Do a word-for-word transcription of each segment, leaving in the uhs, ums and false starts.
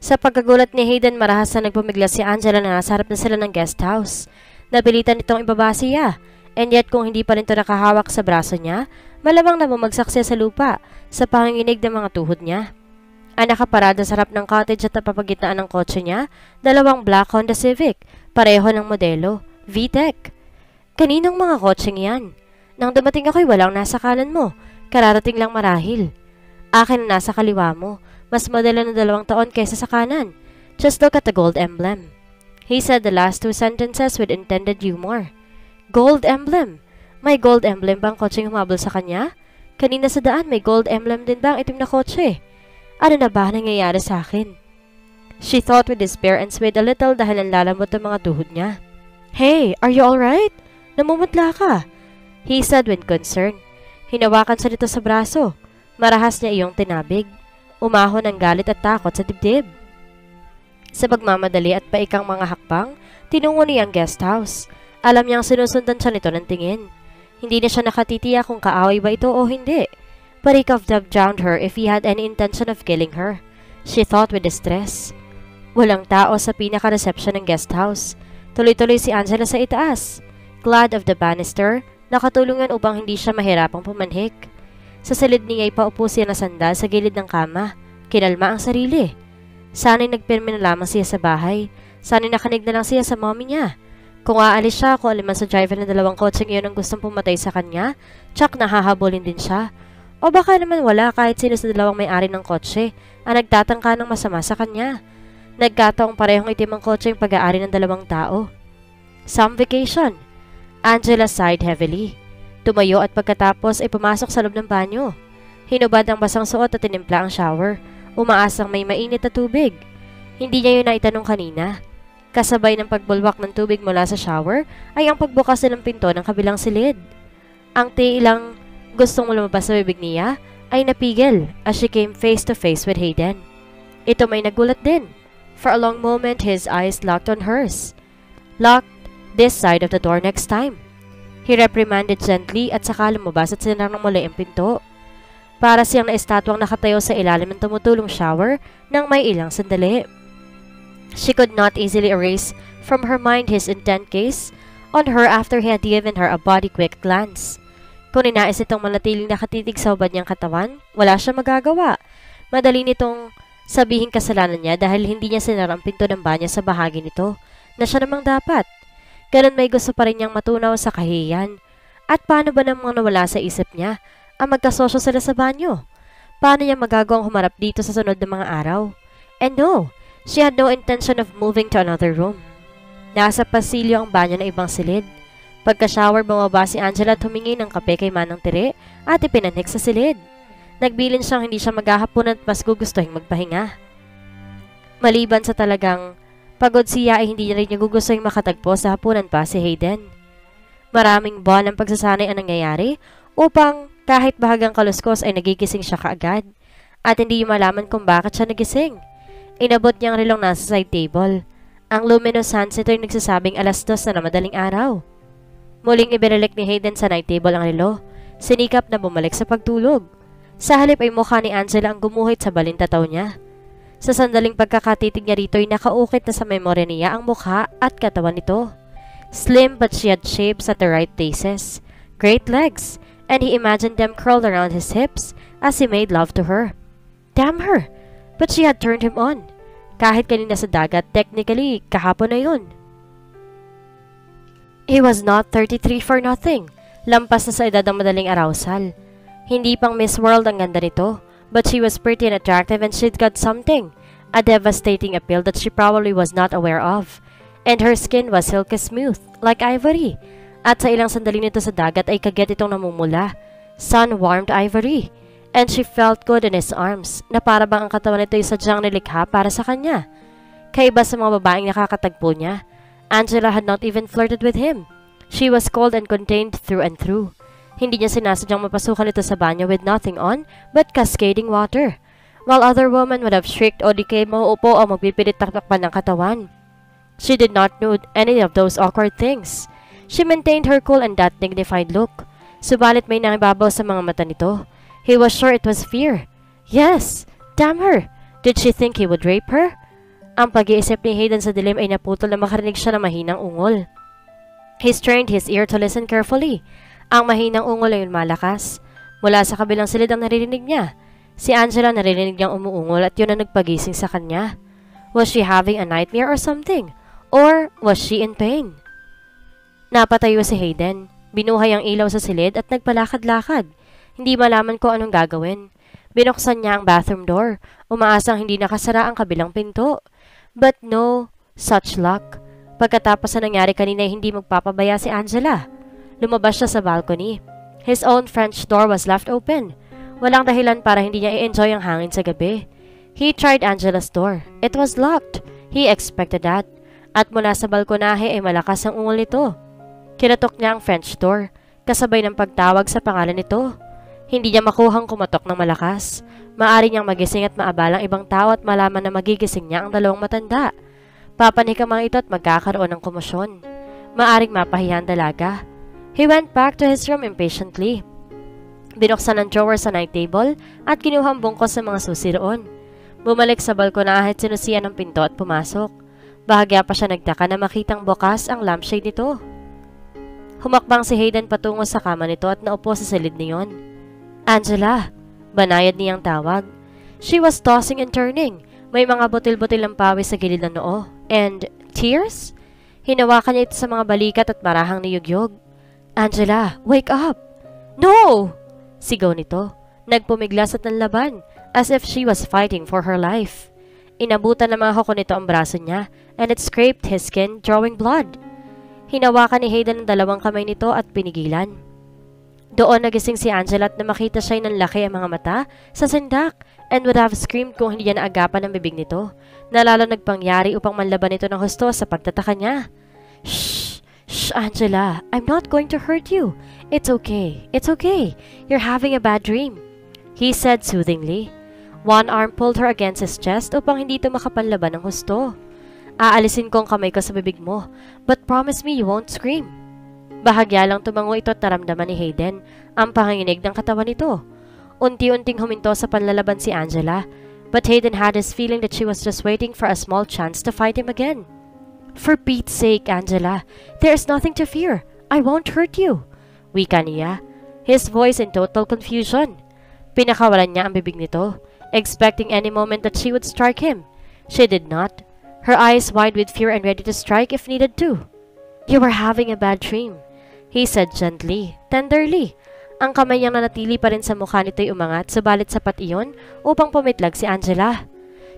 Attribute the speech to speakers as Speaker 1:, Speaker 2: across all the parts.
Speaker 1: Sa pagkagulat ni Hayden, marahas na nagpumiglas si Angela na nasa harap na sila ng guest house. Napilitan itong ibaba siya, and yet kung hindi pa rin ito nakahawak sa braso niya, malamang na bumagsak siya sa lupa sa panginginig ng mga tuhod niya. Ang nakaparada sa harap ng cottage at napapagitnaan ng kotse niya, dalawang black Honda Civic, pareho ng modelo, V TEC. Kaninong mga kotseng yan? Nang dumating ako'y walang nasa kanan mo, kararating lang marahil. Akin na nasa kaliwa mo, mas modelo na dalawang taon kaysa sa kanan. Just look at the gold emblem. He said the last two sentences with intended humor. Gold emblem? May gold emblem bang kotseng humabol sa kanya? Kanina sa daan may gold emblem din bang itim na kotse? Ano na ba nangyayari sa akin? She thought with despair and swayed a little dahil ang lalamot ng mga tuhod niya. Hey, are you alright? Namumutla ka, he said with concern. Hinawakan sa nito sa braso. Marahas niya iyong tinabig. Umahon ang galit at takot sa dibdib. Sa pagmamadali at paikang mga hakbang, tinungo niya ang guest house. Alam niyang sinusundan siya nito ng tingin. Hindi na siya nakatitiya kung kaaway ba ito o hindi. But he could have drowned her if he had any intention of killing her. She thought with distress. Walang tao sa pinaka-reception ng guest house. Tuloy-tuloy si Angela sa itaas. Glad of the banister, nakatulungan upang hindi siya mahirapang pumanhik. Sa silid niya ay paupo siya na sandal sa gilid ng kama. Kinalma ang sarili. Sana'y nagpirmi na lamang siya sa bahay. Sana'y nakanig na lang siya sa mommy niya. Kung aalis siya, kung aliman sa driver ng dalawang kotseng iyon ang gustong pumatay sa kanya, tsak nahahabulin din siya. O baka naman wala kahit sino sa dalawang may-ari ng kotse ang nagtatangka ng masama sa kanya. Nagkataong parehong itim ang kotse yung pag-aari ng dalawang tao. Some vacation. Angela sighed heavily. Tumayo at pagkatapos ay pumasok sa loob ng banyo. Hinubad ang basang suot at tinimpla ang shower. Umaasang may mainit na tubig. Hindi niya yun naitanong kanina. Kasabay ng pagbulwak ng tubig mula sa shower ay ang pagbukas ng pinto ng kabilang silid. Ang tiilang gustong lumabas sa bibig niya ay napigil as she came face to face with Hayden. Ito may nagulat din. For a long moment, his eyes locked on hers. Locked this side of the door next time. He reprimanded gently at saka lumabas at sinarang ng muli ang pinto. Para siyang na-estatwang nakatayo sa ilalim ng tumutulong shower nang may ilang sandali. She could not easily erase from her mind his intent gaze on her after he had given her a body-quick glance. Kung ninais itong manatiling nakatitig sa ubad niyang katawan, wala siya magagawa. Madali nitong sabihin kasalanan niya dahil hindi niya sinara ang pinto ng banyo sa bahagi nito na siya namang dapat. Ganun may gusto pa rin niyang matunaw sa kahihiyan. At paano ba namang nawala sa isip niya ang magkasosyo sila sa banyo? Paano niya magagawang humarap dito sa sunod ng mga araw? And no, she had no intention of moving to another room. Nasa pasilyo ang banyo ng ibang silid. Pagka-shower, bumaba si Angela at humingi ng kape kay Manang Tire at ipinanhik sa silid. Nagbilin siyang hindi siya maghahapon at mas gugustuhin magpahinga. Maliban sa talagang pagod siya ay hindi rin niya gugustuhin makatagpo sa hapunan pa si Hayden. Maraming buwan ang pagsasanay ang nangyayari upang kahit bahagang kaluskos ay nagigising siya kaagad at hindi malaman kung bakit siya nagising. Inabot niya ang relong nasa side table. Ang luminous hands nito ay nagsasabing alas dos na na madaling araw. Muling ibinalik ni Hayden sa night table ang relo. Sinikap na bumalik sa pagtulog. Sa halip ay mukha ni Angela ang gumuhit sa balintataw niya. Sa sandaling pagkakatitig niya rito ay nakaukit na sa memorya niya ang mukha at katawan nito. Slim but she had shapes at the right places. Great legs, and he imagined them curled around his hips as he made love to her. Damn her! But she had turned him on. Kahit kanina sa dagat, technically, kahapon na yun. He was not thirty-three for nothing. Lampas na sa edad ang madaling arousal. Hindi pang Miss World ang ganda nito, but she was pretty and attractive and she'd got something. A devastating appeal that she probably was not aware of. And her skin was silky smooth, like ivory. At sa ilang sandali nito sa dagat ay kagat itong namumula. Sun-warmed ivory. And she felt good in his arms, na para bang ang katawan nito ay sadyang nilikha para sa kanya. Kaiba sa mga babaeng nakakatagpo niya, Angela had not even flirted with him. She was cold and contained through and through. Hindi niya sinasadyang mapasukan ito sa banyo with nothing on but cascading water. While other women would have shrieked o di kayo mauupo o magpipilit taktakpan ng katawan. She did not know any of those awkward things. She maintained her cool and that dignified look. Subalit may nangibabaw sa mga mata nito. He was sure it was fear. Yes, damn her. Did she think he would rape her? Ang pag-iisip ni Hayden sa dilim ay naputol na makarinig siya ng mahinang ungol. He strained his ear to listen carefully. Ang mahinang ungol ay malakas. Mula sa kabilang silid ang naririnig niya. Si Angela naririnig niyang umuungol at yun ang nagpagising sa kanya. Was she having a nightmare or something? Or was she in pain? Napatayo si Hayden. Binuhay ang ilaw sa silid at nagpalakad-lakad. Hindi malaman ko anong gagawin. Binuksan niya ang bathroom door. Umaasang hindi nakasara ang kabilang pinto. But no such luck. Pagkatapos na nangyari kanina ay hindi magpapabaya si Angela. Lumabas siya sa balcony. His own French door was left open. Walang dahilan para hindi niya i-enjoy ang hangin sa gabi. He tried Angela's door. It was locked. He expected that. At mula sa balkonahe ay malakas ang ungol nito. Kinatok niya ang French door, kasabay ng pagtawag sa pangalan nito. Hindi niya makuhang kumatok ng malakas. Maari niyang magising at maabalang ibang tao at malaman na magigising niya ang dalawang matanda. Papanikam ang ito at magkakaroon ng komosyon. Maaring mapahiya ang dalaga. He went back to his room impatiently. Binuksan ang drawer sa night table at kinuha ang bungkos sa mga susi roon. Bumalik sa balkonahe at sinusiyan ang pinto at pumasok. Bahagya pa siya nagtaka na makitang bukas ang lampshade nito. Humakbang si Hayden patungo sa kama nito at naupo sa silid niyon. Angela! Banayad niyang tawag. She was tossing and turning. May mga butil-butil ng pawis sa gilid ng noo. And tears? Hinawakan niya ito sa mga balikat at marahang niyugyog. Angela, wake up! No! Sigaw nito. Nagpumiglas at nanlaban, as if she was fighting for her life. Inabutan ng mga kuko nito ang braso niya, and it scraped his skin, drawing blood. Hinawakan ni Hayden ang dalawang kamay nito at pinigilan. Doon nagising si Angela at na makita siya ng laki ang mga mata sa sindak and would have screamed kung hindi niya naagapan ang bibig nito, na lalo nagpangyari upang manlaban ito ng husto sa pagtataka niya. Shh! Shh, Angela! I'm not going to hurt you. It's okay. It's okay. You're having a bad dream, he said soothingly. One arm pulled her against his chest upang hindi ito makapanlaban ng husto. Aalisin ko ang kamay ko sa bibig mo, but promise me you won't scream. Bahagya lang tumango ito at naramdaman ni Hayden ang panginginig ng katawan nito. Unti-unting huminto sa panlalaban si Angela, but Hayden had his feeling that she was just waiting for a small chance to fight him again. For Pete's sake, Angela, there is nothing to fear. I won't hurt you, wika niya, his voice in total confusion. Pinakawalan niya ang bibig nito, expecting any moment that she would strike him. She did not, her eyes wide with fear and ready to strike if needed to. You were having a bad dream, he said gently, tenderly. Ang kamay niyang nanatili pa rin sa mukha nito'y umangat, subalit sapat iyon upang pumitlag si Angela.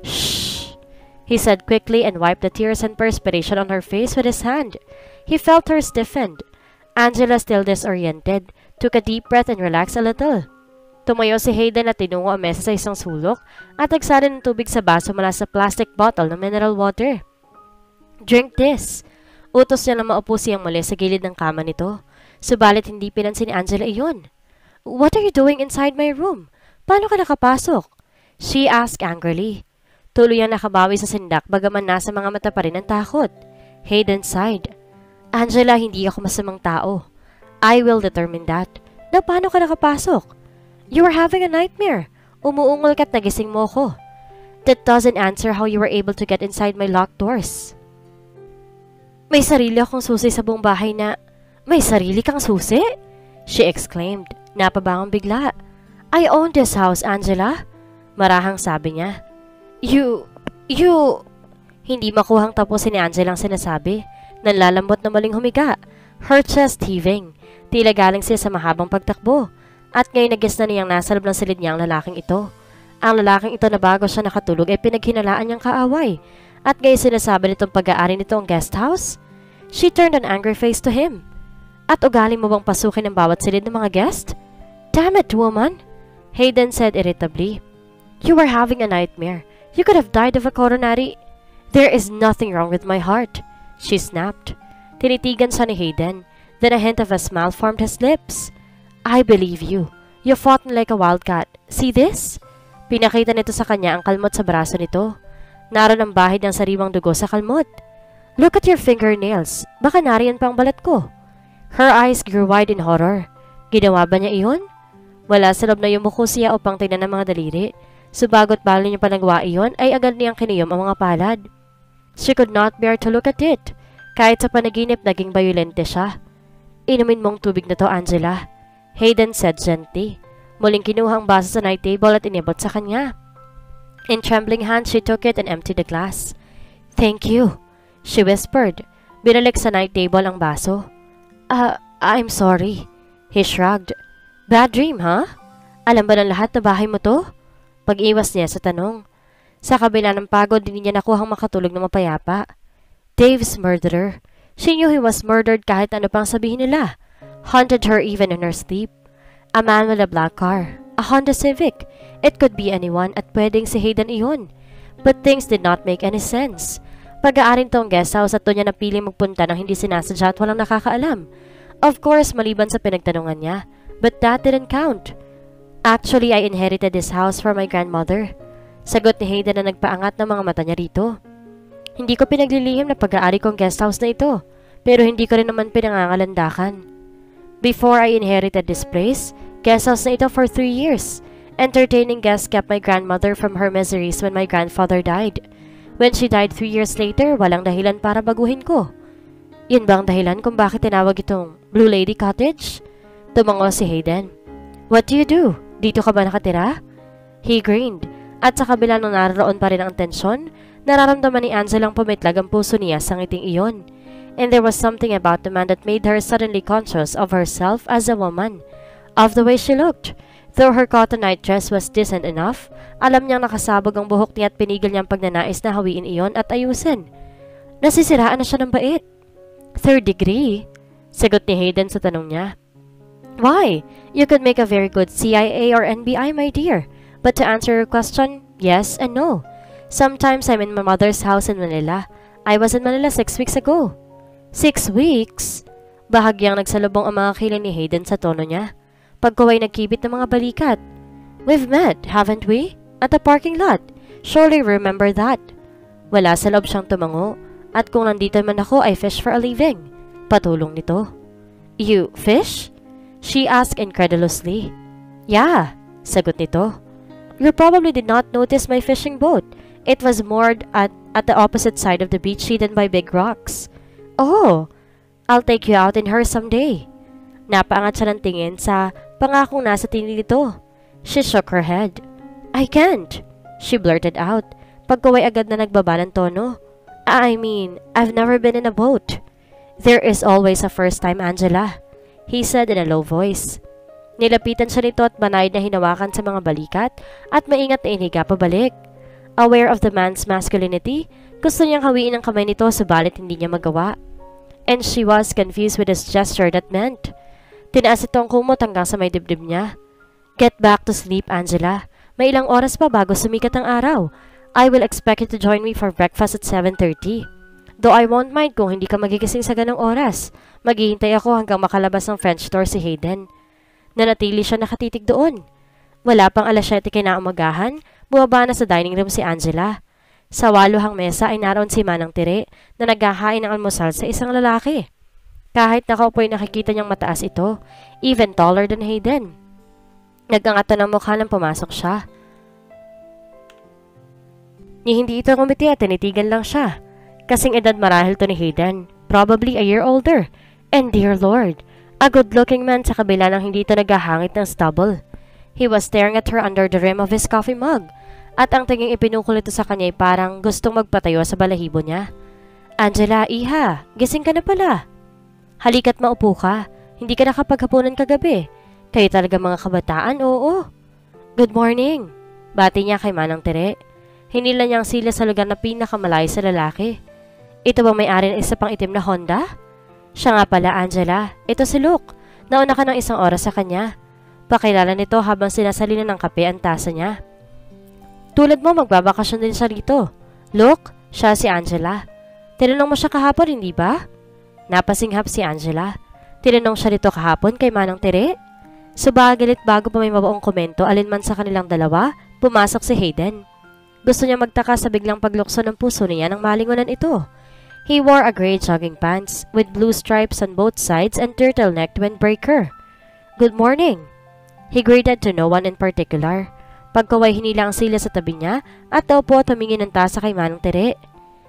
Speaker 1: Shh, he said quickly and wiped the tears and perspiration on her face with his hand. He felt her stiffened. Angela, still disoriented, took a deep breath and relaxed a little. Tumayo si Hayden at tinungo ang mesa sa isang sulok at nagsalin ng tubig sa baso mula sa plastic bottle ng mineral water. Drink this. Utos niya na maupo siyang muli sa gilid ng kama nito. Subalit hindi pinansin ni Angela iyon. What are you doing inside my room? Paano ka nakapasok? She asked angrily. Tuluyang nakabawi sa sindak bagaman nasa mga mata pa rin ang takot. Hayden sighed. Angela, hindi ako masamang tao. I will determine that. Na paano ka nakapasok? You were having a nightmare. Umuungol ka't nagising mo ko. That doesn't answer how you were able to get inside my locked doors. May sarili akong susi sa buong bahay na... May sarili kang susi? She exclaimed, napabangon bigla. I own this house, Angela. Marahang sabi niya. You... You... Hindi makuhang tapusin ni Angela ang sinasabi. Nanlalambot na maling humiga. Her chest heaving. Tila galing siya sa mahabang pagtakbo. At ngayon nagis na niyang nasa loob ng silid niya ang lalaking ito. Ang lalaking ito na bago siya nakatulog ay pinaghinalaan niyang kaaway. At ngayon sinasabi nitong pag-aari nito ang guest house? She turned an angry face to him. At ugali mo bang pasukin ang bawat silid ng mga guest? Damn it, woman! Hayden said irritably. You were having a nightmare. You could have died of a coronary... There is nothing wrong with my heart, she snapped. Tinitigan siya ni Hayden. Then a hint of a smile formed his lips. I believe you. You fought me like a wildcat. See this? Pinakita nito sa kanya ang kalmot sa braso nito. Naroon ang bahid ng sariwang dugo sa kalmot. Look at your fingernails. Baka nariyan pa ang balat ko. Her eyes grew wide in horror. Ginawa ba niya iyon? Wala sa loob na yumuko siya upang tingnan ang mga daliri. Subagot bago niya pa nagawa iyon ay agad niyang kiniyom ang mga palad. She could not bear to look at it. Kahit sa panaginip naging bayolente siya. Inumin mong tubig na to, Angela. Hayden said gently. Muling kinuha ang baso sa night table at inibot sa kanya. In trembling hands, she took it and emptied the glass. Thank you, she whispered. Binalik sa night table ang baso. Ah, uh, I'm sorry. He shrugged. Bad dream, huh? Alam ba ng lahat na bahay mo to? Pag-iwas niya sa tanong. Sa kabila ng pagod, hindi niya nakuhang makatulog na mapayapa. Dave's murderer. She knew he was murdered kahit ano pang sabihin nila. Haunted her even in her sleep. A man with a black car. A Honda Civic. It could be anyone at pwedeng si Hayden iyon. But things did not make any sense. Pag-aaring tong guest house at doon niya napili magpunta nang hindi sinasadya at walang nakakaalam. Of course, maliban sa pinagtanungan niya. But that didn't count. Actually, I inherited this house from my grandmother. Sagot ni Hayden na nagpaangat ng mga mata niya rito. Hindi ko pinaglilihim na pag-aari kong guest house na ito, pero hindi ko rin naman pinangangalandakan. Before I inherited this place, guest house na ito for three years. Entertaining guests kept my grandmother from her miseries when my grandfather died. When she died three years later, walang dahilan para baguhin ko. Yun ba ang dahilan kung bakit tinawag itong Blue Lady Cottage? Tumango si Hayden. What do you do? Dito ka ba nakatira? He grinned. At sa kabila nung naroon pa rin ang tensyon, nararamdaman ni Angela ang pumitlag ang puso niya sa ngiting iyon. And there was something about the man that made her suddenly conscious of herself as a woman. Of the way she looked. Though her cotton night dress was decent enough, alam niyang nakasabog ang buhok niya at pinigil niyang pagnanais na hawiin iyon at ayusin. Nasisiraan na siya ng bait. Third degree? Sagot ni Hayden sa tanong niya. Why? You could make a very good C I A or N B I, my dear. But to answer your question, yes and no. Sometimes I'm in my mother's house in Manila. I was in Manila six weeks ago. Six weeks? Bahagyang nagsalubong ang mga kilay ni Hayden sa tono niya. Pagkaway nagkibit ng mga balikat. We've met, haven't we? At the parking lot. Surely remember that. Wala sa loob siyang tumango. At kung nandito man ako, I fish for a living. Patulong nito. You fish? She asked incredulously. Yeah, sagot nito. You probably did not notice my fishing boat. It was moored at, at the opposite side of the beach hidden by big rocks. Oh, I'll take you out in her someday. Napaangat siya ng tingin sa pangakong nasa tinig nito. She shook her head. I can't, she blurted out. Pagkaway agad na nagbaba ng tono. I mean, I've never been in a boat. There is always a first time, Angela, he said in a low voice. Nilapitan siya nito at banayad na hinawakan sa mga balikat at maingat na iniga pabalik. Aware of the man's masculinity, gusto niyang hawiin ang kamay nito subalit hindi niya magawa. And she was confused with his gesture that meant. Tinaas ito ang kumot hanggang sa may dibdib niya. Get back to sleep, Angela. May ilang oras pa bago sumikat ang araw. I will expect you to join me for breakfast at seven thirty. Though I won't mind kung hindi ka magigising sa ganong oras. Maghihintay ako hanggang makalabas ng French door si Hayden. Nanatili siya nakatitig doon. Wala pang alas siyete kinaumagahan, bumaba na sa dining room si Angela. Sa waluhang mesa ay naroon si Manang Tire na naghahain ng almusal sa isang lalaki. Kahit nakaupo'y nakikita niyang mataas ito, even taller than Hayden. Nagkangata ng mukha nang pumasok siya. Ni hindi ito ngumiti at tinitigan lang siya. Kasing edad marahil to ni Hayden, probably a year older. And dear Lord, a good-looking man sa kabila ng hindi ito naghahangit ng stubble. He was staring at her under the rim of his coffee mug. At ang tinging ipinukol ito sa kanya ay parang gustong magpatayo sa balahibo niya. Angela, iha, gising ka na pala. Halika't maupo ka. Hindi ka nakapaghapunan kagabi. Kayo talaga mga kabataan, oo. Good morning. Bati niya kay Manang Tire. Hinila niyang sila sa lugar na pinakamalayo sa lalaki. Ito ba may-ari ng isa pang itim na Honda? Siya nga pala, Angela. Ito si Luke. Nauna ka ng isang oras sa kanya. Pakilala nito habang sinasalina ng kape ang tasa niya. Tulad mo, magbabakasyon din siya rito. Look, siya si Angela. Tinanong mo siya kahapon, hindi ba? Napasinghap si Angela. Tinanong siya rito kahapon kay Manang Tire. Subagilit bago pa may mabuong komento alinman sa kanilang dalawa, pumasok si Hayden. Gusto niya magtaka sa biglang paglukso ng puso niya nang malingunan ito. He wore a gray jogging pants with blue stripes on both sides and turtlenecked windbreaker. Good morning. He greeted to no one in particular. Pagkaway hinila ang sila sa tabi niya at daw po tumingin ng tasa kay Manang Tire.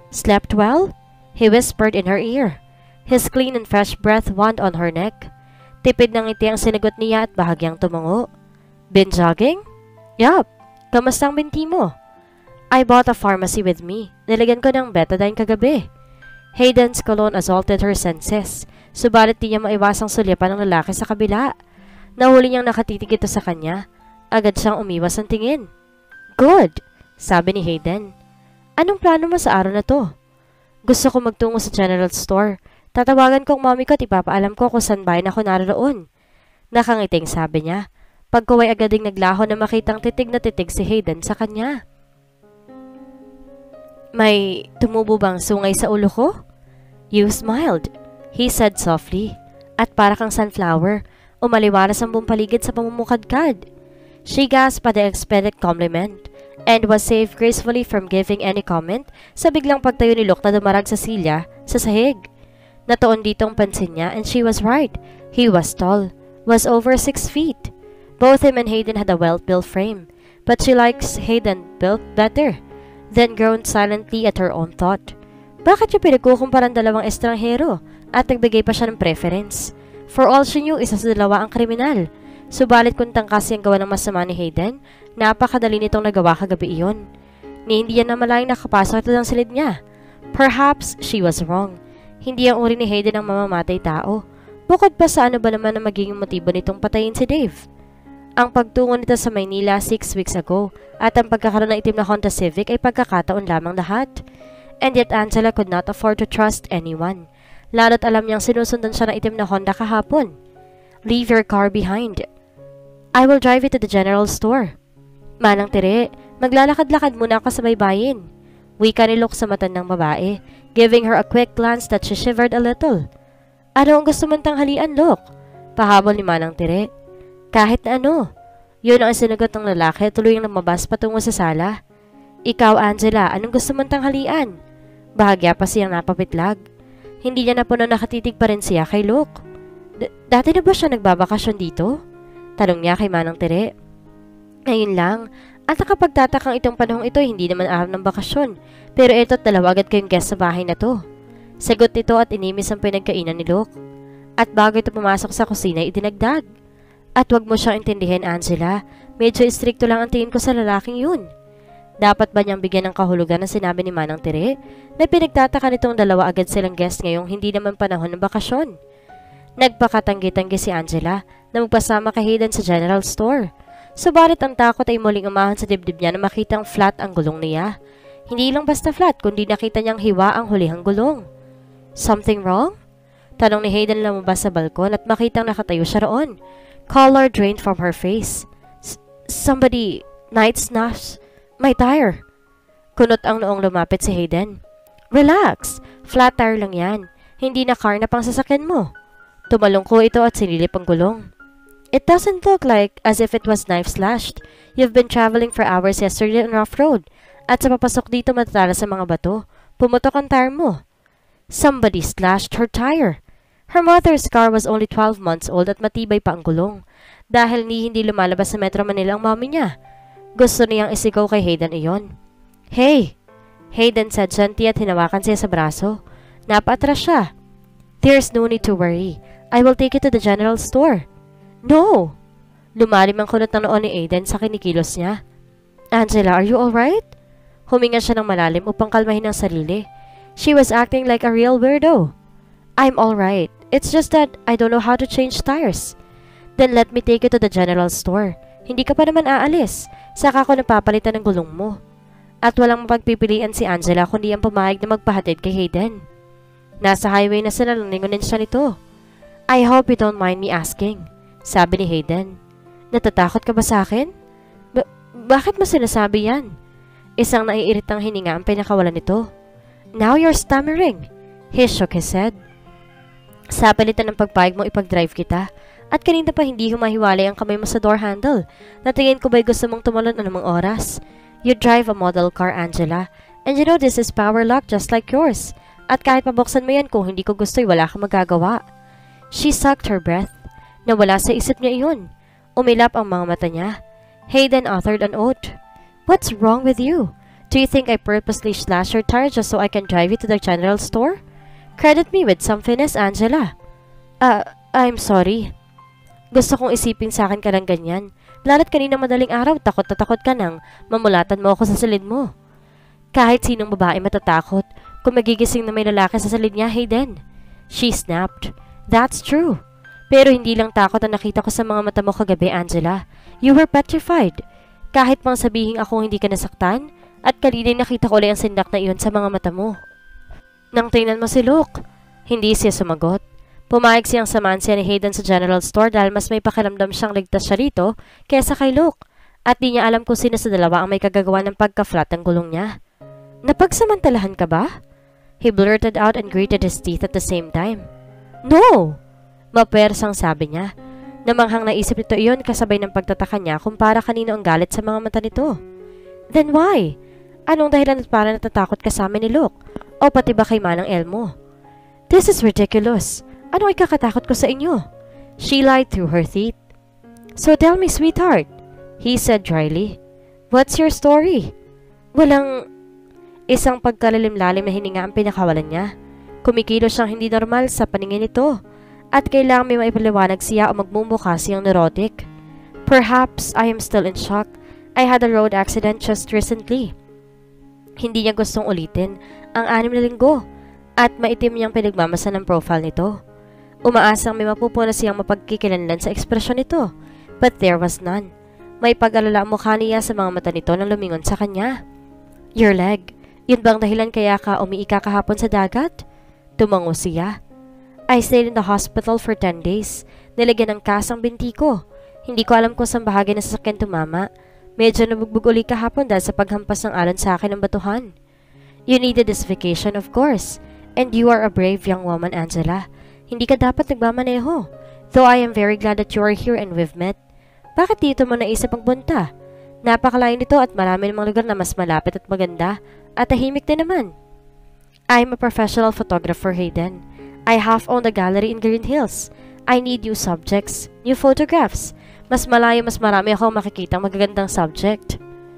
Speaker 1: Slept well? He whispered in her ear. His clean and fresh breath wound on her neck. Tipid ng ngiti ang sinagot niya at bahagyang tumungo. Been jogging? Yup. Kamusta ang binti mo? I bought a pharmacy with me. Nilagyan ko ng betadine kagabi. Hayden's cologne assaulted her senses. Subalit di niya maiwasang sulyapan ng lalaki sa kabila. Nahuli niyang nakatitig ito sa kanya. Agad siyang umiwas ng tingin. Good, sabi ni Hayden. Anong plano mo sa araw na to? Gusto ko magtungo sa general store. Tatawagan ko ang mommy ko at ipapaalam ko kung saan bayan ako naroon. Nakangiting sabi niya. Pagkaway agad ding naglaho na makitang titig na titig si Hayden sa kanya. May tumubo bang sungay sa ulo ko? You smiled, he said softly. At para kang sunflower, umaliwalas ang buong paligid sa pamumukadkad. She gasped at the expected compliment and was saved gracefully from giving any comment sa biglang pagtayo ni Luke na dumarag sa silya sa sahig. Natoon dito ang pansin niya and she was right. He was tall, was over six feet. Both him and Hayden had a well-built frame, but she likes Hayden built better. Then groaned silently at her own thought. Bakit niya pinagkukumparan dalawang estranghero at nagbigay pa siya ng preference? For all she knew, isa sa dalawa ang kriminal. Subalit kung tangkas yung gawa ng masama ni Hayden, napakadali nitong nagawa kagabi iyon. Ni hindi yan na malayang nakapasok ito ng silid niya. Perhaps she was wrong. Hindi ang uri ni Hayden ang mamamatay tao. Bukod pa sa ano ba naman ang magiging motibo nitong patayin si Dave? Ang pagtungo nito sa Maynila six weeks ago at ang pagkakaroon ng itim na Honda Civic ay pagkakataon lamang lahat. And yet Angela could not afford to trust anyone. Lalo't alam niyang sinusundan siya ng itim na Honda kahapon. Leave your car behind. I will drive you to the general store. Manang tire, maglalakad-lakad muna ako sa baybayin. Wika ni Luke sa matandang babae, giving her a quick glance that she shivered a little. Ano ang gusto mong tanghalian, Luke? Pahabol ni Manang tire. Kahit na ano. Yun ang sinagot ng lalaki at tuluyang lumabas patungo sa sala. Ikaw, Angela, anong gusto mong tanghalian? Bahagya pa siyang napapitlag. Hindi niya na po na nakatitig pa rin siya kay Luke. D- Dati na ba siya nagbabakasyon dito? Tanong niya kay Manang tire. Ngayon lang. At nakapagtatakang itong panahong ito hindi naman araw ng bakasyon. Pero ito't dalawa agad kayong guest sa bahay na to. Sagot nito at inimis ang pinagkainan ni Luke. At bago ito pumasok sa kusina, idinagdag. At wag mo siyang intindihin, Angela. Medyo istrikto lang ang tingin ko sa lalaking yun. Dapat ba niyang bigyan ng kahulugan ang sinabi ni Manang tire? Na pinagtataka nitong dalawa agad silang guest ngayong hindi naman panahon ng bakasyon. Nagpakatanggi-tanggi si Angela na magpasama kay Hayden sa general store. Subalit ang takot ay muling umahon sa dibdib niya na makitang flat ang gulong niya. Hindi lang basta flat kundi nakita niyang hiwa ang hulihang gulong. Something wrong? Tanong ni Hayden lumabas sa balkon at makitang nakatayo siya roon. Color drained from her face. Somebody night snuffs my tire. Kunot ang noong lumapit si Hayden. Relax, flat tire lang yan. Hindi na car na pang sasakyan mo. Tumalong ko ito at sinilip ang gulong. It doesn't look like as if it was knife slashed. You've been traveling for hours yesterday on rough road. At sa papasok dito matatalas sa mga bato, pumutok ang tire mo. Somebody slashed her tire. Her mother's car was only twelve months old at matibay pa ang gulong. Dahil ni hindi lumalabas sa Metro Manila ang mommy niya. Gusto niyang isigaw kay Hayden iyon. Hey! Hayden said gently at hinawakan siya sa braso. Napaatras siya. There's no need to worry. I will take you to the general store. No! Lumalim ang kunot ng noon ni Aiden sa kinikilos niya. Angela, are you alright? Huminga siya ng malalim upang kalmahin ang sarili. She was acting like a real weirdo. I'm alright. It's just that I don't know how to change tires. Then let me take you to the general store. Hindi ka pa naman aalis. Saka ko napapalitan ng gulong mo. At walang mapagpipilian si Angela kundi ang pumayag na magpahatid kay Hayden. Nasa highway na sila nang lingunin siya nito. I hope you don't mind me asking. Sabi ni Hayden. Natatakot ka ba sa akin? Ba bakit mo sinasabi yan? Isang naiiritang hininga ang pinakawalan nito. Now you're stammering. He shook his head. Sa palitan ng pagpayag mo ipag-drive kita. At kanina pa hindi humahiwalay ang kamay mo sa door handle. Natingin ko ba'y gusto mong tumalon anumang oras? You drive a model car, Angela. And you know this is power lock just like yours. At kahit mabuksan mo yan kung hindi ko gusto'y wala kang magagawa. She sucked her breath. Nawala sa isip niya iyon. Umilap ang mga mata niya. Hayden uttered an oath. What's wrong with you? Do you think I purposely slashed your tire just so I can drive you to the general store? Credit me with some finesse, Angela. Ah, uh, I'm sorry. Gusto kong isipin sa akin ka lang ganyan. Lalo't kanina madaling araw, takot na takot ka nang mamulatan mo ako sa silid mo. Kahit sinong babae matatakot kung magigising na may lalaki sa silid niya, Hayden. She snapped. That's true. Pero hindi lang takot ang nakita ko sa mga mata mo kagabi, Angela. You were petrified. Kahit pang sabihin ako hindi ka nasaktan, at kanina nakita ko ulit ang sindak na iyon sa mga mata mo. Nang tingnan mo si Luke, hindi siya sumagot. Pumayag siyang samahan siya ni Hayden sa general store dahil mas may pakiramdam siyang ligtas siya rito kesa kay Luke. At di niya alam kung sino sa dalawa ang may kagagawa ng pagka-flat ng gulong niya. Napagsamantalahan ka ba? He blurted out and gritted his teeth at the same time. No! Mapersang sabi niya. Namanghang naisip nito iyon kasabay ng pagtataka niya kung para kanino ang galit sa mga mata nito. Then why? Anong dahilan at para natatakot ka sa amin ni Luke? O pati ba kay Manang Elmo? This is ridiculous. Ano ay kakatakot ko sa inyo? She lied through her teeth. So tell me, sweetheart, he said dryly. What's your story? Walang... Isang pagkalalim-lalim na hininga ang pinakawalan niya. Kumikilos siyang hindi normal sa paningin nito. At kailangan may maipaliwanag siya o magmumukha siyang neurotic. Perhaps I am still in shock. I had a road accident just recently. Hindi niya gustong ulitin ang anim na linggo at maitim niyang pinagmamasa ng profile nito. Umaasang may mapupuna siyang mapagkikilanlan sa ekspresyon nito. But there was none. May pag-alala ang mukha niya sa mga mata nito nang lumingon sa kanya. Your leg. Yun bang dahilan kaya ka umiika kahapon sa dagat? Tumango siya. I stayed in the hospital for ten days. Nilagyan ng kas ang binti ko. Hindi ko alam kung saan bahagi ng sasakyan tumama. Medyo nabugbog uli kahapon dahil sa paghampas ng alon sa akin ng batuhan. You needed this vacation, of course. And you are a brave young woman, Angela. Hindi ka dapat nagmamaneho. Though I am very glad that you are here and we've met. Bakit dito mo naisip magbunta? Napakalayo nito at marami namang lugar na mas malapit at maganda. At tahimik din naman. I'm a professional photographer, Hayden. I half own the gallery in Green Hills. I need new subjects, new photographs. Mas malayo, mas marami akong makikitang magagandang subject.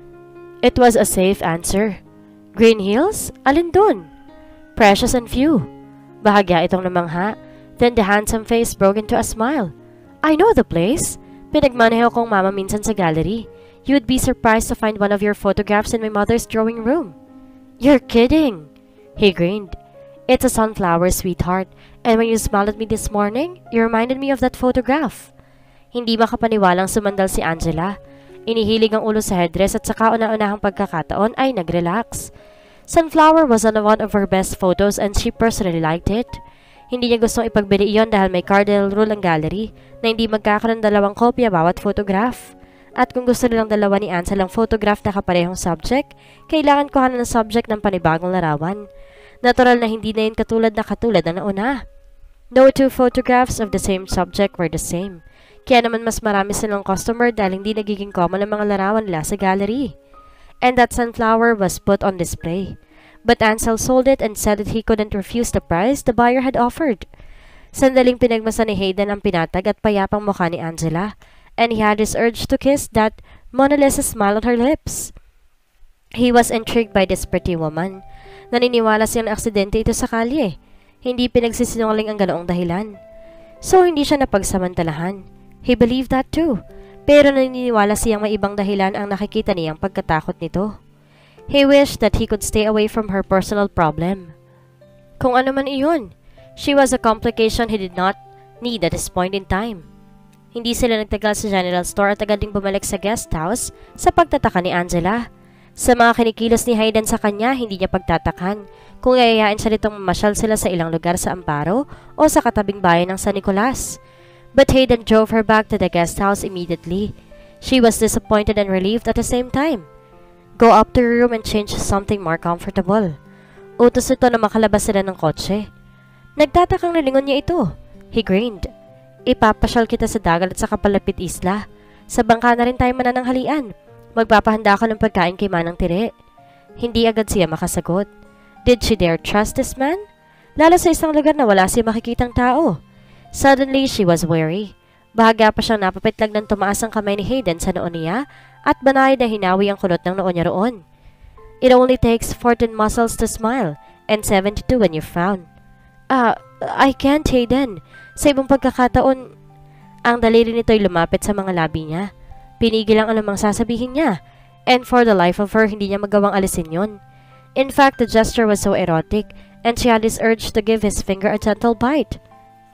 Speaker 1: It was a safe answer. Green Hills? Alin dun? Precious and few. Bahagya itong namangha. Then the handsome face broke into a smile. I know the place. Pinagmaneho kong mama minsan sa gallery. You'd be surprised to find one of your photographs in my mother's drawing room. You're kidding. He grinned. It's a sunflower, sweetheart. And when you smiled at me this morning, you reminded me of that photograph. Hindi makapaniwalang sumandal si Angela. Inihilig ang ulo sa headdress at sa kauna-unahang pagkakataon ay nag-relax. Sunflower was on one of her best photos and she personally liked it. Hindi niya gustong ipagbili iyon dahil may cardinal rule ang gallery na hindi magkakaroon dalawang kopya bawat photograph. At kung gusto nilang dalawa ni Ansel ang photograph na kaparehong subject, kailangan kuhanan ng subject ng panibagong larawan. Natural na hindi na yun katulad na katulad na nauna. No two photographs of the same subject were the same. Kaya naman mas marami silang customer dahil hindi nagiging common ang mga larawan nila sa gallery. And that sunflower was put on display. But Ansel sold it and said that he couldn't refuse the price the buyer had offered. Sandaling pinagmasa ni Hayden ang pinatag at payapang mukha ni Angela. And he had his urge to kiss that Mona Lisa smile on her lips. He was intrigued by this pretty woman. Naniniwala siyang aksidente ito sa kalye. Hindi pinagsisinungaling ang ganoong dahilan. So hindi siya napagsamantalahan. He believed that too. Pero naniniwala siyang may ibang dahilan ang nakikita niyang pagkatakot nito. He wished that he could stay away from her personal problem. Kung ano man iyon, she was a complication he did not need at this point in time. Hindi sila nagtagal sa general store at agad ding bumalik sa guest house sa pagtataka ni Angela. Sa mga kinikilos ni Hayden sa kanya, hindi niya pagtatakan kung yayayain siya nitong mamasyal sila sa ilang lugar sa Amparo o sa katabing bayan ng San Nicolas. But Hayden drove her back to the guest house immediately. She was disappointed and relieved at the same time. Go up to your room and change something more comfortable. Utos ito na makalabas sila ng kotse. Nagtatakang nalingon niya ito. He grinned. Ipapasyal kita sa dagat at sa kapalapit isla. Sa bangka na rin tayo manananghalian. Magpapahanda ako ng pagkain kay Manang Tire. Hindi agad siya makasagot. Did she dare trust this man? Lalo sa isang lugar na wala siya makikitang tao. Suddenly, she was wary. Bahaga pa siyang napapitlag ng tumaas ang kamay ni Hayden sa noon niya at banayad na hinawi ang kulot ng noon niya roon. It only takes fourteen muscles to smile and seventy-two when you frown. Ah, I can't, Hayden. Sa ibang pagkakataon, ang daliri nito'y lumapit sa mga labi niya. Pinigil ang anumang sasabihin niya. And for the life of her, hindi niya magawang alisin yon. In fact, the gesture was so erotic, and she had this urge to give his finger a gentle bite.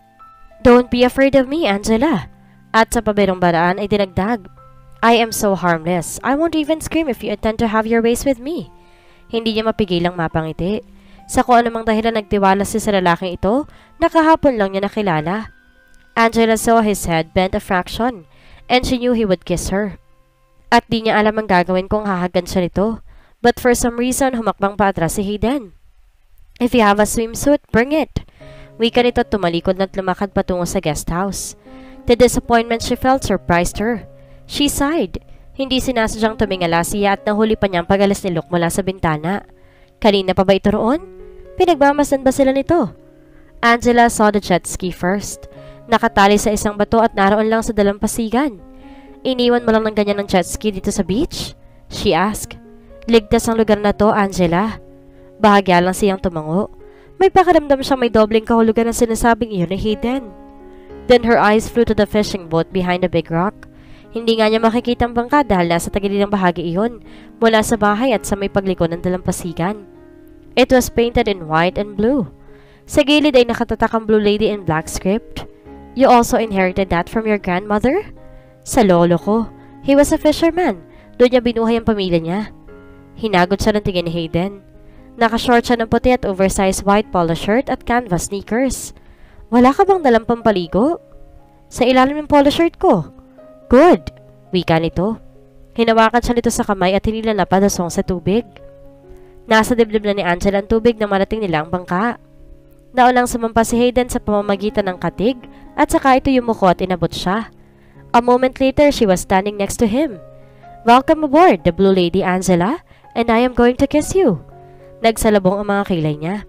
Speaker 1: Don't be afraid of me, Angela. At sa pabirong baraan ay dinagdag, I am so harmless. I won't even scream if you intend to have your ways with me. Hindi niya mapigilang mapangiti. Sa kung anumang dahilan nagtiwala siya sa lalaking ito, nakahapon lang niya nakilala. Angela saw his head bend a fraction, and she knew he would kiss her. At di niya alam ang gagawin kung hahagan siya nito. But for some reason, humakbang pa atras si Hayden. If you have a swimsuit, bring it. Wika nito at tumalikod at lumakad patungo sa guest house. The disappointment she felt surprised her. She sighed. Hindi sinasadyang tumingala siya at nahuli pa niyang pag-alas ni Luke mula sa bintana. Kanina pa ba ito roon? Pinagmamasdan ba sila nito? Angela saw the jet ski first. Nakatali sa isang bato at naroon lang sa dalampasigan. Iniwan mo lang ng ganyan ng jet ski dito sa beach? She asked. Ligtas ang lugar na to, Angela. Bahagya lang siyang tumango. May pakiramdam siyang may dobleng kahulugan ang sinasabing iyon ni Hayden. Then her eyes flew to the fishing boat behind a big rock. Hindi nga niya makikita ang bangka dahil nasa tagililang bahagi iyon mula sa bahay at sa may pagliko ng dalampasigan. It was painted in white and blue. Sa gilid ay nakatatak ang Blue Lady in black script. You also inherited that from your grandmother? Sa lolo ko. He was a fisherman. Doon niya binuhay ang pamilya niya. Hinagot siya ng tingin ni Hayden. Nakashort siya ng puti at oversized white polo shirt at canvas sneakers. Wala ka bang dalang pampaligo? Sa ilalim ng polo shirt ko. Good, wika nito. Hinawakan siya nito sa kamay at hinilalapad na song sa tubig. Nasa dibdib na ni Angela ang tubig na marating nila ang bangka. Naulang sumampa si Hayden sa pamamagitan ng katig at saka ito yumuko at inabot siya. A moment later, she was standing next to him. Welcome aboard, the Blue Lady, Angela. And I am going to kiss you. Nagsalabong ang mga kilay niya.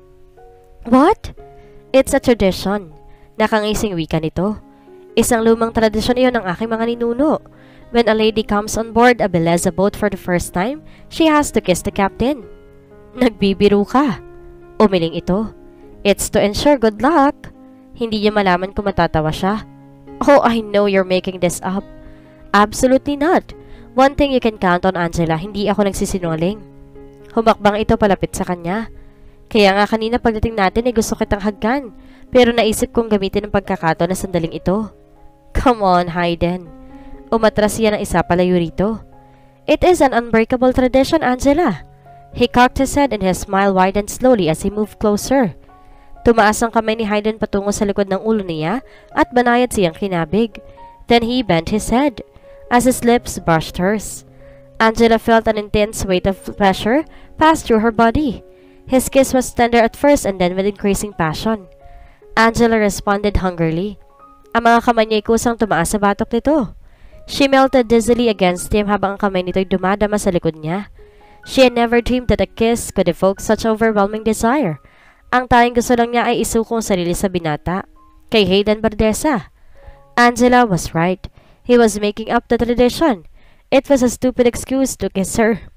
Speaker 1: What? It's a tradition. Nakangising wika nito. Isang lumang tradisyon iyon ng aking mga ninuno. When a lady comes on board a Beleza boat for the first time, she has to kiss the captain. Nagbibiro ka. Umiling ito. It's to ensure good luck. Hindi niya malaman kung matatawa siya. Oh, I know you're making this up. Absolutely not. One thing you can count on, Angela, hindi ako nagsisinungaling. Humakbang ito palapit sa kanya. Kaya nga kanina pagdating natin ay gusto kitang hagkan, pero naisip kong gamitin ang pagkakataon na sandaling ito. Come on, Hayden. Umatras siya ng isa palayo rito. It is an unbreakable tradition, Angela. He cocked his head and his smile widened slowly as he moved closer. Tumaas ang kamay ni Hayden patungo sa likod ng ulo niya at banayad siyang kinabig. Then he bent his head. As his lips brushed hers, Angela felt an intense weight of pleasure pass through her body. His kiss was tender at first and then with increasing passion. Angela responded hungrily. Ang mga kamay niya ay kusang tumaas sa batok nito. She melted dizzily against him habang ang kamay nito'y dumadama sa likod niya. She had never dreamed that a kiss could evoke such overwhelming desire. Ang tanging gusto lang niya ay isukong sarili sa binata. Kay Hayden Bardesa. Angela was right. He was making up the tradition. It was a stupid excuse to kiss her.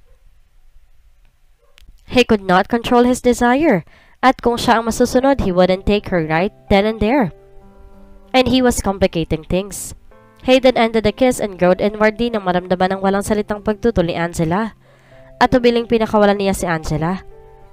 Speaker 1: He could not control his desire, at kung siya ang masusunod, he wouldn't take her right then and there. And he was complicating things. Hayden ended the kiss and growled inwardly nang maramdaman ng walang salitang pagtutol ni Angela. At umiling pinakawalan niya si Angela.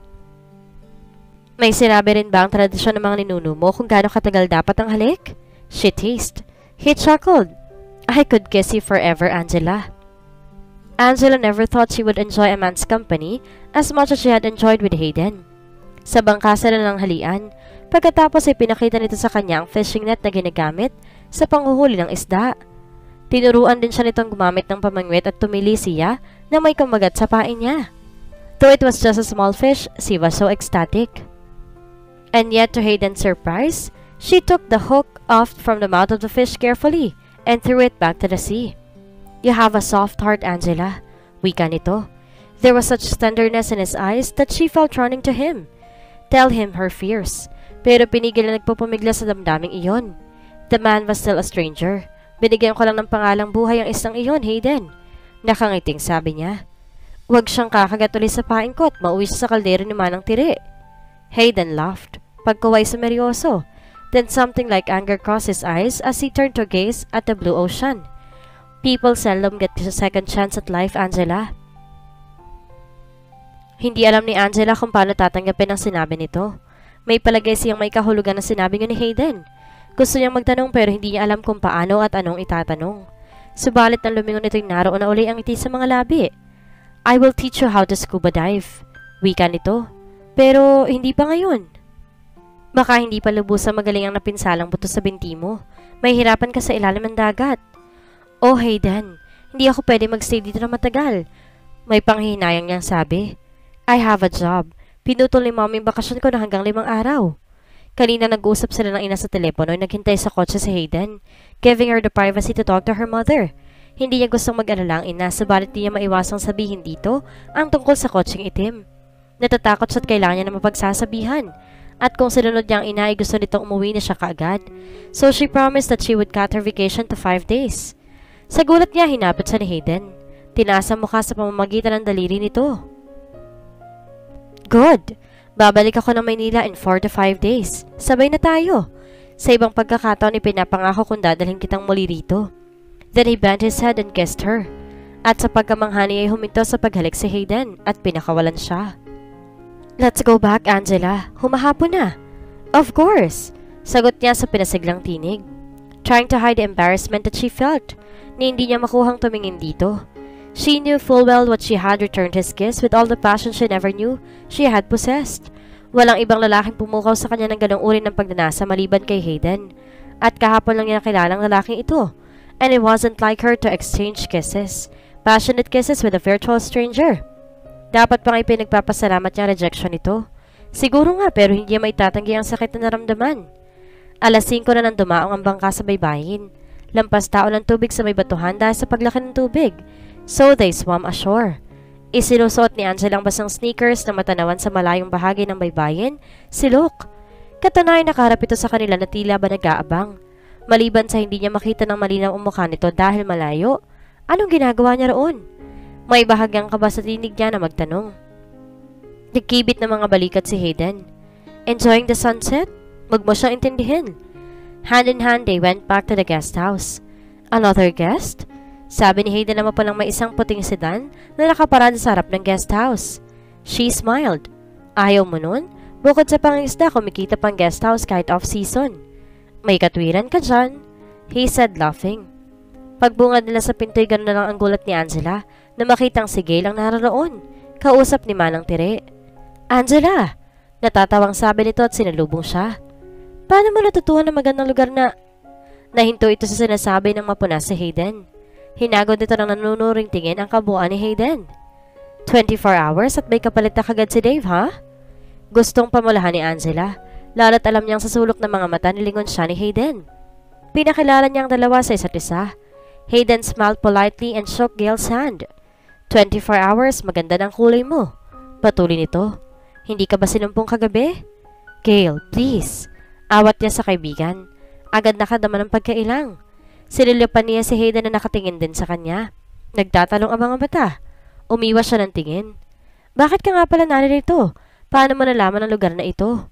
Speaker 1: May sinabi rin ba ang tradisyon ng mga ninuno mo kung gaano katagal dapat ang halik? She teased. He chuckled. I could kiss you forever, Angela. Angela never thought she would enjoy a man's company as much as she had enjoyed with Hayden. Sa bangka sila ng halian, pagkatapos ay pinakita nito sa kanya ang fishing net na ginagamit sa panghuhuli ng isda. Tinuruan din siya nitong gumamit ng pamangwit at tumili siya na may kumagat sa pain niya. Though it was just a small fish, she was so ecstatic. And yet, to Hayden's surprise, she took the hook off from the mouth of the fish carefully and threw it back to the sea. You have a soft heart, Angela. Wika nito. There was such tenderness in his eyes that she felt running to him. Tell him her fears. Pero pinigil na nagpupumigla sa damdaming iyon. The man was still a stranger. Binigyan ko lang ng pangalang buhay ang isang iyon, Hayden. Nakangiting sabi niya. Huwag siyang kakagat ulit sa paing ko at mauwi siya sa kaldero ni Manang Tire. Hayden laughed, pagkaway sa seryoso. Then something like anger crossed his eyes as he turned to gaze at the blue ocean. People seldom get a second chance at life, Angela. Hindi alam ni Angela kung paano tatanggapin ang sinabi nito. May palagay siyang may kahulugan na sinabi niya ni Hayden. Gusto niyang magtanong pero hindi niya alam kung paano at anong itatanong. Subalit nang lumingon ito'y naroon na uli ang ngiti sa mga labi. I will teach you how to scuba dive. Wika nito. Pero hindi pa ngayon. Baka hindi pa lubusang magaling ang napinsalang buto sa binti mo. May hirapan ka sa ilalim ng dagat. Oh Hayden, hindi ako pwede magstay dito na matagal. May panghihinayang niyang sabi. I have a job. Pinutol ni Mommy yung bakasyon ko na hanggang limang araw. Kanina nag-uusap sila ng ina sa telepono ay naghintay sa kotse si Hayden, giving her the privacy to talk to her mother. Hindi niya gustong mag-alala ang ina, subalit di niya maiwasang sabihin dito ang tungkol sa kotseng itim. Natatakot siya at kailangan niya na mapagsasabihan. At kung sinunod niya ang ina ay gusto nitong umuwi na siya kaagad. So she promised that she would cut her vacation to five days. Sa gulat niya, hinapit siya ni Hayden. Tinaas ang mukha sa pamamagitan ng daliri nito. Good! Babalik ako ng Maynila in four to five days. Sabay na tayo. Sa ibang pagkakataon, ipinapangako kung dadalhin kitang muli rito. Then he bent his head and kissed her. At sa pagkamangha niya ay huminto sa paghalik si Hayden at pinakawalan siya. Let's go back, Angela. Humahapon na. Of course. Sagot niya sa pinasiglang tinig. Trying to hide the embarrassment that she felt, ni hindi niya makuhang tumingin dito. She knew full well what she had returned his kiss with all the passion she never knew she had possessed. Walang ibang lalaking pumukaw sa kanya ng ganong uri ng pagnanasa maliban kay Hayden. At kahapon lang niya nakilalang lalaking ito. And it wasn't like her to exchange kisses, passionate kisses with a virtual stranger. Dapat pang ipinagpapasalamat niya ang rejection nito. Siguro nga pero hindi niya maitatanggi ang sakit na naramdaman. Alas singko na nang dumaong ang bangka sa baybayin. Lampas tao ng tubig sa may batuhan dahil sa paglaki ng tubig. So they swam ashore. Isinusuot ni Angela ang basang sneakers na matanawan sa malayong bahagi ng baybayin, si Luke. Katunayan nakaharap ito sa kanila na tila ba nag-aabang. Maliban sa hindi niya makita ng malinaw ang mukha nito dahil malayo, anong ginagawa niya roon? May bahagyang kaba sa tinig niya na magtanong. Nagkibit ng mga balikat si Hayden. Enjoying the sunset? Wag mo siyang intindihin. Hand in hand, they went back to the guest house. Another guest? Sabi ni Hayden na mapalang may isang puting sedan na nakaparada sa harap ng guest house. She smiled. Ayaw mo nun? Bukod sa pangingisda, kumikita pang guest house kahit off-season. May katwiran ka dyan, he said laughing. Pagbungad nila sa pinto'y gano'n na lang ang gulat ni Angela na makitang si Gail ang naroon, kausap ni Manang Tire. Angela! Natatawang sabi nito at sinalubong siya. Paano mo natutuhan na magandang lugar na... Nahinto ito sa sinasabi ng mapuna si Hayden. Hinagod nito ng nanunuring tingin ang kabuuan ni Hayden. twenty-four hours at may kapalit na kagad si Dave, ha? Gustong pamulahan ni Angela. Lalo't alam niyang sa sulok ng mga mata nilingon siya ni Hayden. Pinakilala niyang dalawa sa isa't isa. Hayden smiled politely and shook Gail's hand. twenty-four hours, maganda ng kulay mo. Patuloy nito. Hindi ka ba sinumpong kagabi? Gail, please. Awat niya sa kaibigan. Agad nakadama ng pagkailang. Sinilipan niya si Hayden na nakatingin din sa kanya. Nagtatanong ang mga mata. Umiwas siya ng tingin. Bakit ka nga pala naririto? Paano mo nalaman ang lugar na ito?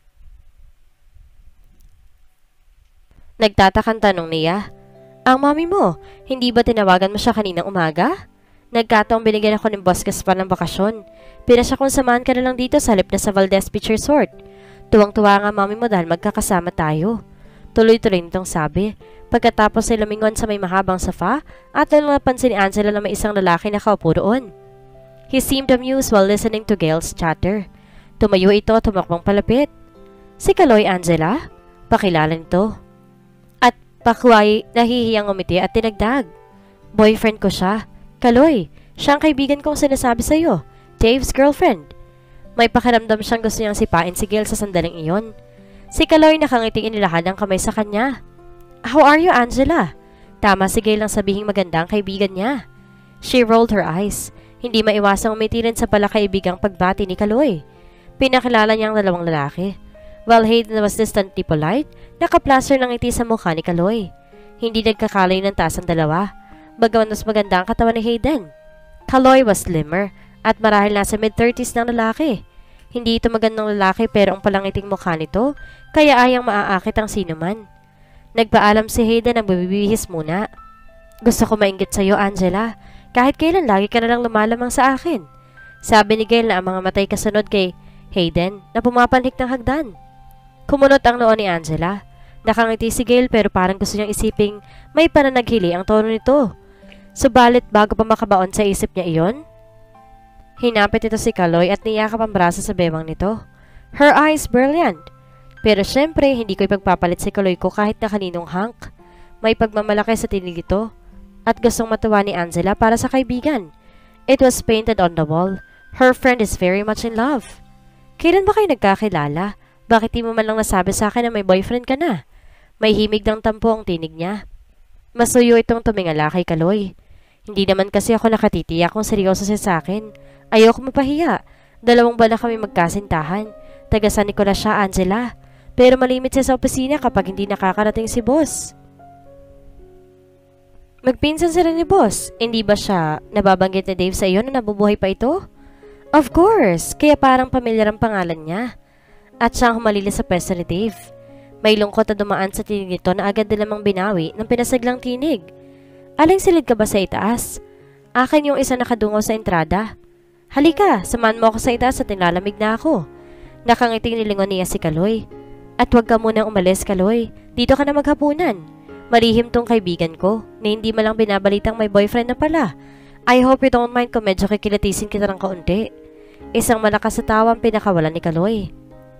Speaker 1: Nagtatakang tanong niya. Ang mami mo, hindi ba tinawagan mo siya kaninang umaga? Nagkataong binigyan ako ng boss Gaspar ng bakasyon. Pinasya kong samahan ka na lang dito sa halip na sa Valdez Beach Resort. Tuwang-tuwa nga mami mo dahil magkakasama tayo. Tuloy-tuloy nitong sabi. Pagkatapos ay lumingon sa may mahabang sofa at nalang napansin ni Angela na may isang lalaki na kaupo doon. He seemed amused while listening to Gail's chatter. Tumayo ito at tumakbong palapit. Si Kaloy, Angela? Pakilala nito. At pakway nahihiyang umiti at tinagdag. Boyfriend ko siya. Kaloy, siya ang kaibigan kong sinasabi sa'yo. Dave's girlfriend. May pakiramdam siyang gusto niyang sipain si Gail sa sandaling iyon. Si Kaloy nakangiting inilahad ang kamay sa kanya. How are you, Angela? Tama si Gail ang sabihing maganda ang kaibigan niya. She rolled her eyes. Hindi maiwasang umiti rin sa palakaibigang pagbati ni Kaloy. Pinakilala niya ang dalawang lalaki. While Hayden was distantly polite, nakaplaster ng ngiti sa mukha ni Kaloy. Hindi nagkakalay ng taas ang dalawa. Bagaman mas maganda ang katawan ni Hayden. Kaloy was slimmer at marahil nasa mid-thirties ng lalaki. Hindi ito magandang lalaki pero ang palangiting mukha nito kaya ayang maaakit ang sinuman. Nagpaalam si Hayden na bibihis muna. Gusto ko mainggit sa'yo, Angela. Kahit kailan lagi ka nalang lumalamang sa akin. Sabi ni Gail na ang mga matay kasunod kay Hayden na pumapanhik ng hagdan. Kumunot ang noo ni Angela. Nakangiti si Gail pero parang gusto niyang isiping may pananaghili ang tono nito. Subalit bago pa makabaon sa isip niya iyon, hinapit ito si Kaloy at niyakap ang braso sa bewang nito. Her eyes brilliant. Pero syempre, hindi ko ipagpapalit si Kaloy ko kahit na kaninong Hank. May pagmamalaki sa tinig ito at gustong matuwa ni Angela para sa kaibigan. It was painted on the wall. Her friend is very much in love. Kailan ba kayo nagkakilala? Bakit di mo man lang nasabi sa akin na may boyfriend ka na? May himig ng tampo ang tinig niya. Masuyo itong tumingala kay Kaloy. Hindi naman kasi ako nakatitiyak kung seryoso siya sa akin. Ayoko mapahiya. Dalawang buwan na kami magkasintahan. Taga San Nicolas siya, Angela. Pero malimit siya sa opisina kapag hindi nakakarating si boss. Magpinsan sila ni boss. Hindi ba siya nababanggit ni Dave sa iyo na nabubuhay pa ito? Of course. Kaya parang pamilyar ang pangalan niya. At siya ang humalili sa pwesto ni Dave. May lungkot na dumaan sa tinig nito na agad na lamang binawi ng pinasaglang tinig. Aling silid ka ba sa itaas? Akin yung isa nakadungaw sa entrada. Halika, samahan mo ako sa itaas at nilalamig na ako. Nakangiting nilingon niya si Kaloy. At huwag ka munang umalis, Kaloy. Dito ka na maghapunan. Malihim tong kaibigan ko na hindi malang binabalitang may boyfriend na pala. I hope you don't mind kung medyo kikilatisin kita ng kaunti. Isang malakas sa tawa ang pinakawalan ni Kaloy.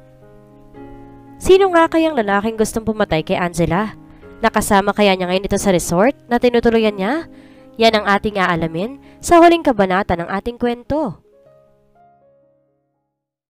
Speaker 1: Sino nga kayang lalaking gustong pumatay kay Angela? Nakasama kaya niya ngayon ito sa resort na tinutuluyan niya? Yan ang ating aalamin sa huling kabanata ng ating kwento.